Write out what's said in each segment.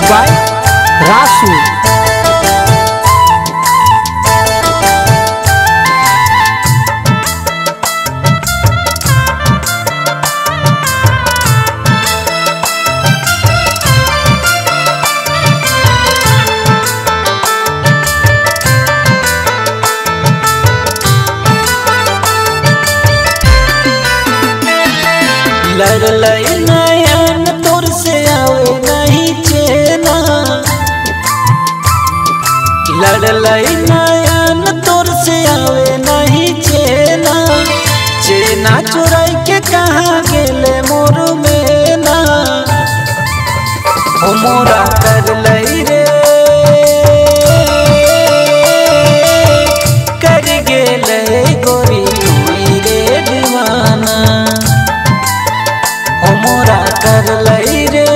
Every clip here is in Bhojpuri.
बाय रासू। लड़लई नयन तोर से आवे नहीं चेना, लड़लई नयन तोर से आवे नहीं चेना। चेना चुराई के कहाँ गेले मोर में ना, हो मोरा कर लई रे कर गेले गोरी तुई रे दीवाना। मोरा कर लई रे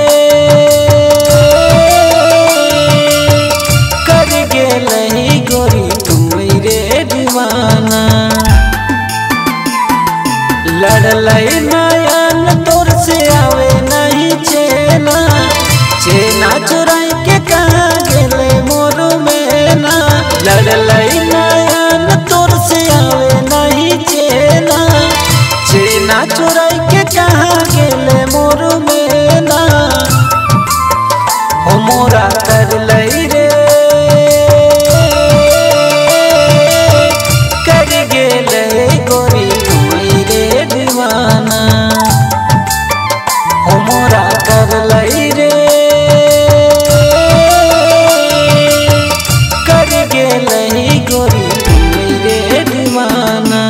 कर गेलई गोरी तुई रे दीवाना। लड़लई नयन तोर से आवे नहीं चेना, चेना चुराई के कहाँ गेले मोर में ना। लड़लई नयन तोर से आवे नहीं चेना, चेना चुराई के कहाँ गेले मोर में ना। हो मोरा कर लई रे कर गेले गोरी तुई रे दीवाना। हो मोरा कर लई रे कर गेले गोरी तुई रे दीवाना।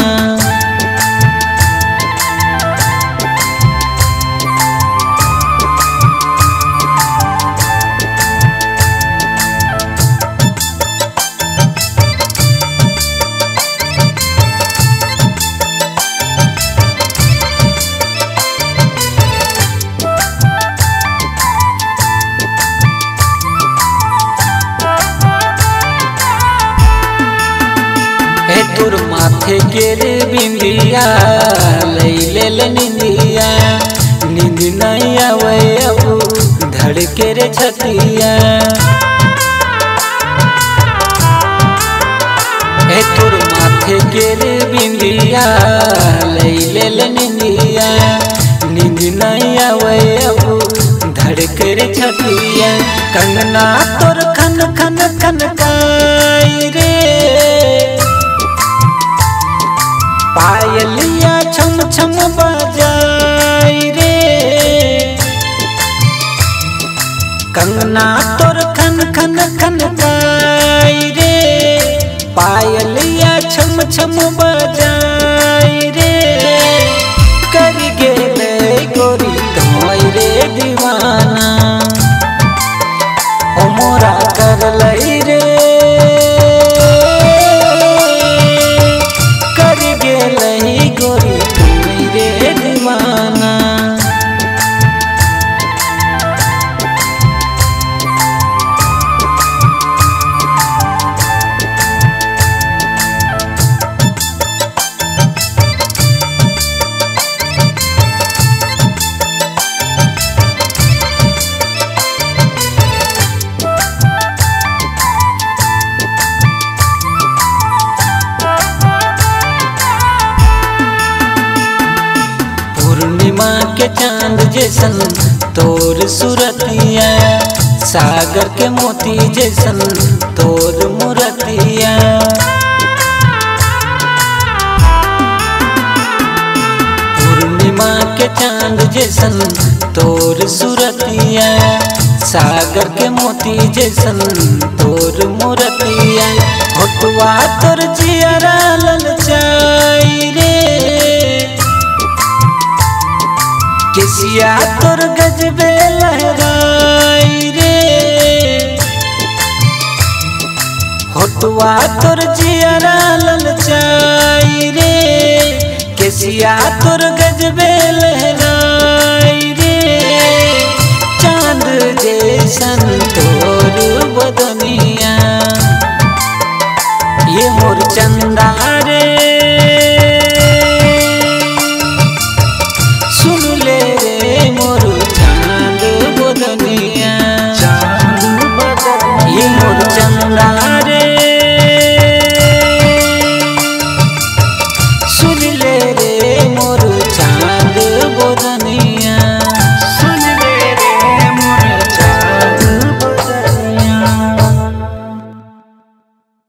तोर माथे के रे बिंदिया लई ले निंदिया, नींद नहीं आवे अब धड़के रे छतिया। तोर माथे के रे बिंदिया लई ले निंदिया, नींद नहीं आवे अब धड़के रे छतिया। कंगना तोर खन खन खन काई रे, पायलिया छम छम बजाई रे। कंगना तोर खन खन खन गाई रे, पायलिया छम छम बजाई रे। कर गेले गोरी तुई रे दीवाना। हो मोरा कर लई रे कर गेलई गोरी तुई रे दीवाना। पूर्णिमा के चांद जैसन तोर सूरतिया, सागर के मोती जैसन तोर मूरतिया। पूर्णिमा के चांद जैसन तोर सूरतिया, सागर के मोती जैसन तोर मूरतिया। होठवा तोर जियरा ललचाई रे, केसिया तोर गजबे लहराई रे। होठवा तोर जियरा ललचाई रे, केसिया तोर गजबे लहराई रे। चांद जैसन तोर बदनिया, ये मोर चंदा रे सुन ले रे मोर चांद बदनिया। चंदा